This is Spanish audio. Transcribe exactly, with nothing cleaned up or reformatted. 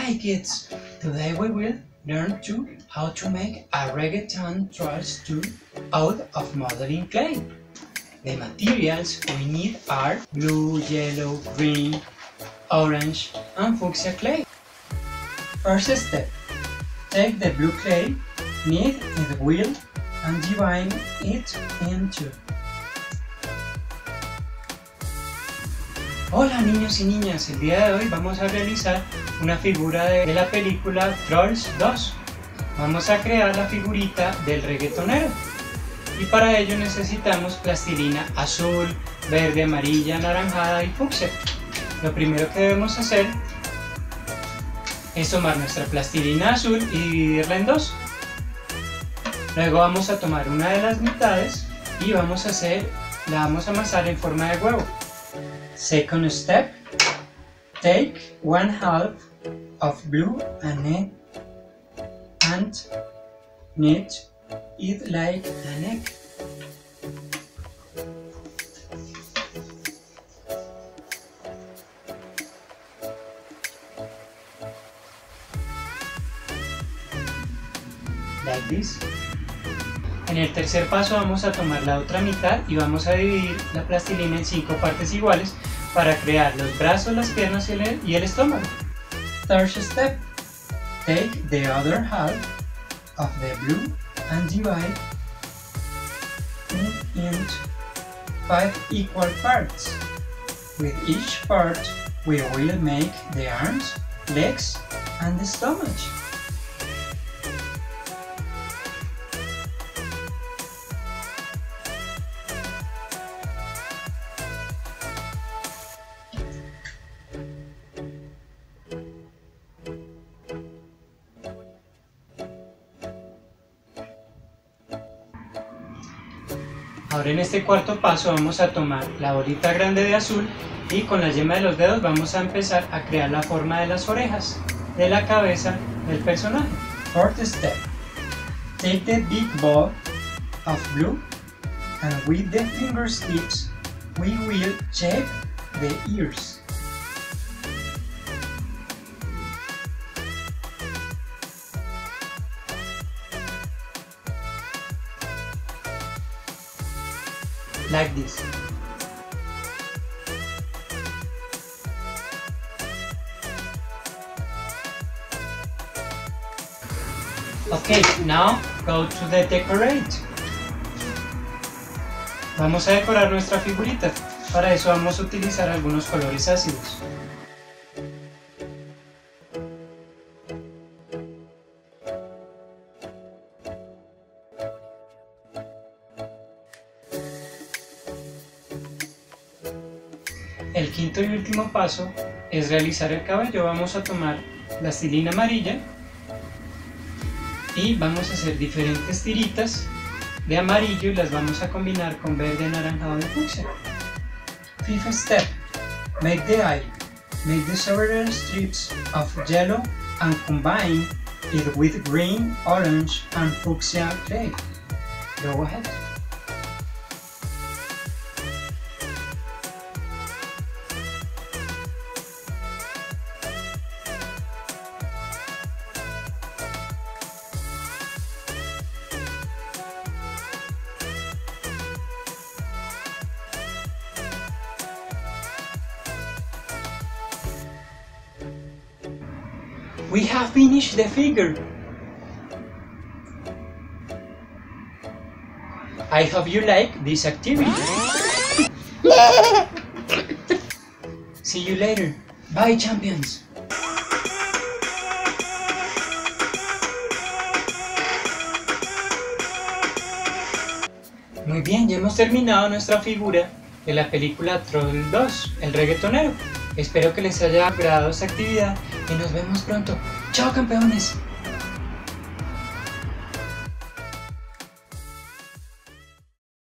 Hi kids! Today we will learn to how to make a reggaeton trolls tool out of modeling clay. The materials we need are blue, yellow, green, orange and fuchsia clay. First step. Take the blue clay, knead it well and divide it in two. Hola niños y niñas, el día de hoy vamos a realizar una figura de, de la película Trolls dos. Vamos a crear la figurita del reggaetonero y para ello necesitamos plastilina azul, verde, amarilla, anaranjada y fucsia. Lo primero que debemos hacer es tomar nuestra plastilina azul y dividirla en dos. Luego vamos a tomar una de las mitades y vamos a hacer, la vamos a amasar en forma de huevo. Second step, take one half of blue and knit, and knit it like an egg. Like this. En el tercer paso vamos a tomar la otra mitad y vamos a dividir la plastilina en cinco partes iguales para crear los brazos, las piernas y el, y el estómago. Third step, take the other half of the blue and divide it into five equal parts. With each part we will make the arms, legs and the stomach. Ahora en este cuarto paso vamos a tomar la bolita grande de azul y con la yema de los dedos vamos a empezar a crear la forma de las orejas de la cabeza del personaje. Fourth step, take the big ball of blue and with the fingertips we will shape the ears. Like this. Okay, now go to the decorate. Vamos a decorar nuestra figurita. Para eso vamos a utilizar algunos colores ácidos. El quinto y último paso es realizar el cabello. Vamos a tomar plastilina amarilla y vamos a hacer diferentes tiritas de amarillo y las vamos a combinar con verde, anaranjado y fucsia. Fifth step, make the eye. Make the several strips of yellow and combine it with green, orange and fuchsia clay. Go ahead. We have finished the figure. I hope you like this activity. See you later. Bye, champions. Muy bien, ya hemos terminado nuestra figura de la película Trolls dos, el reggaetonero. Espero que les haya agradado esta actividad y nos vemos pronto. ¡Chao, campeones!